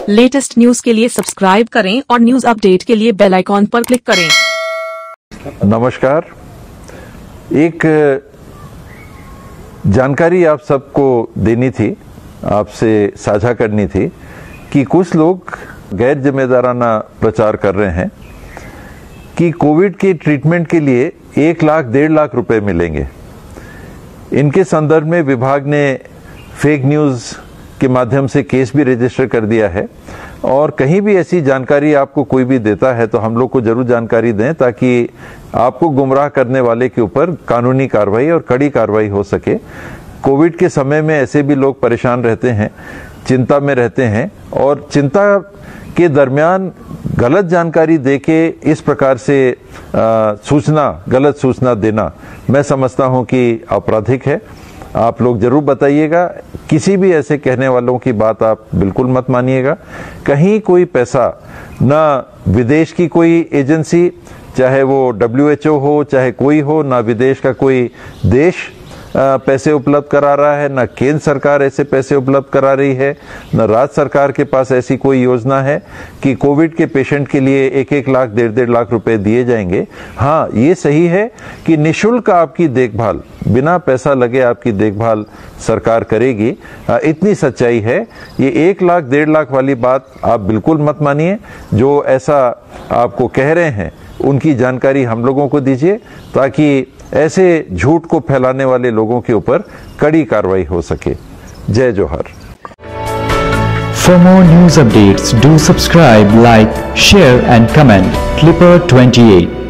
Latest news के लिए subscribe करें और न्यूज अपडेट के लिए बेल आइकॉन पर क्लिक करें। नमस्कार। एक जानकारी आप सबको देनी थी, आपसे साझा करनी थी कि कुछ लोग गैर जिम्मेदाराना प्रचार कर रहे हैं कि कोविड के ट्रीटमेंट के लिए 1 लाख 1.5 लाख रुपए मिलेंगे। इनके संदर्भ में विभाग ने फेक न्यूज़ के माध्यम से केस भी रजिस्टर कर दिया है और कहीं भी ऐसी जानकारी आपको कोई भी देता है तो हम लोग को जरूर जानकारी दें ताकि आपको गुमराह करने वाले के ऊपर कानूनी कार्रवाई और कड़ी कार्रवाई हो सके। कोविड के समय में ऐसे भी लोग परेशान रहते हैं, चिंता में रहते हैं और चिंता के दरमियान गलत जानकारी देके इस प्रकार से गलत सूचना देना मैं समझता हूं कि आपराधिक है। आप लोग जरूर बताइएगा, किसी भी ऐसे कहने वालों की बात आप बिल्कुल मत मानिएगा। कहीं कोई पैसा ना विदेश की कोई एजेंसी, चाहे वो WHO हो चाहे कोई हो, ना विदेश का कोई देश पैसे उपलब्ध करा रहा है, ना केंद्र सरकार ऐसे पैसे उपलब्ध करा रही है, ना राज्य सरकार के पास ऐसी कोई योजना है कि कोविड के पेशेंट के लिए 1-1 लाख 1.5 लाख रुपए दिए जाएंगे। हाँ, ये सही है कि निःशुल्क आपकी देखभाल, बिना पैसा लगे आपकी देखभाल सरकार करेगी। इतनी सच्चाई है। ये 1 लाख 1.5 लाख वाली बात आप बिल्कुल मत मानिए। जो ऐसा आपको कह रहे हैं उनकी जानकारी हम लोगों को दीजिए ताकि ऐसे झूठ को फैलाने वाले लोगों के ऊपर कड़ी कार्रवाई हो सके। जय जोहर। For more news updates, do subscribe, like, share and comment. Clipper 28